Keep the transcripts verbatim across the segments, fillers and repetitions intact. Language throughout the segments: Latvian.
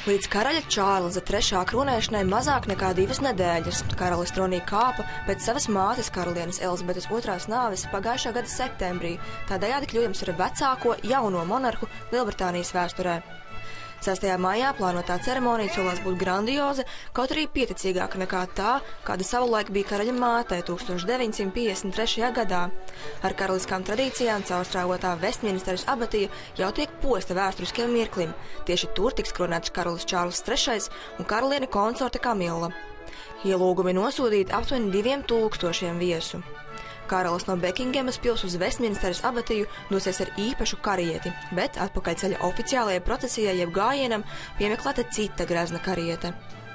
Līdz karaļa Čārlza trešā kronēšanai mazāk nekā divas nedēļas karalis tronī kāpa pēc savas mātes karalienes Elizabetes otrās nāves pagājušā gada septembrī, tādējādi kļūdams par vecāko jauno monarhu Lielbritānijas vēsturē. sestajā maijā plānotā ceremonija solās būt grandioza, kaut arī pieticīgāka nekā tā, kāda savulaik bija karaļa mātei tūkstoš deviņsimt piecdesmit trešajā gadā. Ar karaliskām tradīcijām caurstrāvotā Vestminsteras abatija jau tiek posta vēsturiskiem mirklim. Tieši tur tiks kronēts karalis Čārls trešais un karaliene konsorte Kamila. Ielūgumi nosūtīti aptuveni diviem tūkstošiem viesu. Karalis no Bekingemas pils uz Vestminsteras abatiju dosies ar īpašu karieti, bet atpakaļceļa oficiālajai procesijai jeb gājienam piemeklēta cita grezna kariete.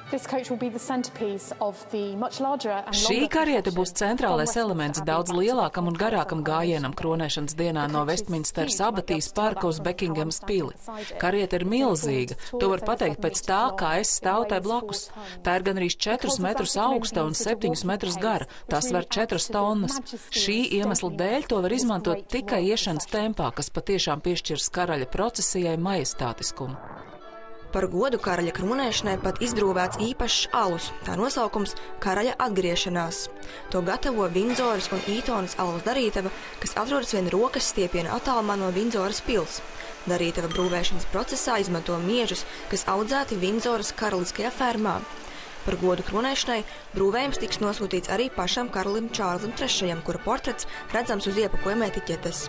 Šī kariete būs centrālais elements daudz lielākam un garākam gājienam kronēšanas dienā no Vestminsteras abatijas parka uz Bekingemas pili. Kariete ir milzīga, to var pateikt pēc tā, kā es stāvu tai blakus. Tā ir gandrīz četrus metrus augsta un septiņus metrus gara, tas var četras tonnas. Šī iemesla dēļ to var izmantot tikai iešanas tempā, kas patiešām piešķirs karaļa procesijai majestātiskumu. Par godu karaļa kronēšanai pat izbrūvēts īpašs alus, tā nosaukums Karaļa atgriešanās. To gatavo Vindzoras un Ītonas alus darītava, kas atrodas vien rokas stiepiena attālumā no Vindzoras pils. Darītava brūvēšanas procesā izmanto miežus, kas audzēti Vindzoras karaliskajā fermā. Par godu kronēšanai brūvējums tiks nosūtīts arī pašam karalim Čārlim trešajam, kura portrets redzams uz iepakojuma etiķetes.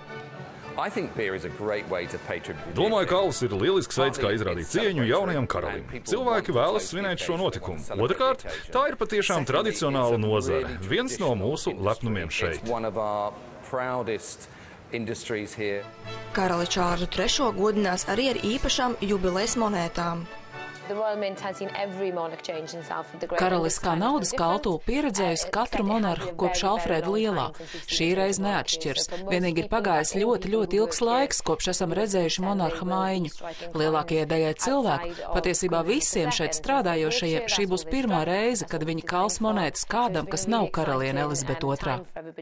Domāju, ka alus ir lielisks veids, kā izrādīt cieņu jaunajam karalim. Cilvēki vēlas svinēt šo notikumu. Otrkārt, tā ir patiešām tradicionāla nozare, viens no mūsu lepnumiem šeit. Karali Čārlu trešo godinās arī ar īpašām jubilejas monētām. Karaliskā naudas kaltū pieredzējusi katru monarhu kopš Alfrēda Lielā. Šī reize neatšķirs. Vienīgi ir pagājis ļoti, ļoti ilgs laiks, kopš esam redzējuši monarha maiņu. Lielākajai daļai cilvēku, patiesībā visiem šeit strādājošajiem, šī būs pirmā reize, kad viņi kals monētas kādam, kas nav karaliene Elizabete otrā.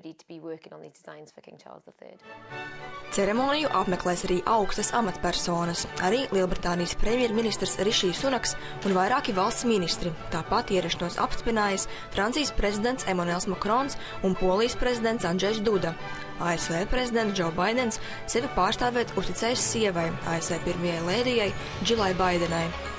Ceremoniju apmeklēs arī augstas amatpersonas, arī Lielbritānijas premjerministrs Rišijs Sunaks un vairāki valsts ministri. Tāpat ierašanos apstiprinājis Francijas prezidents Emanuels Makrons un Polijas prezidents Andžejs Duda. A S V prezidents Džo Baidens sevi pārstāvēt uzticējis sievai, A S V pirmajai lēdijai Džilai Baidenai.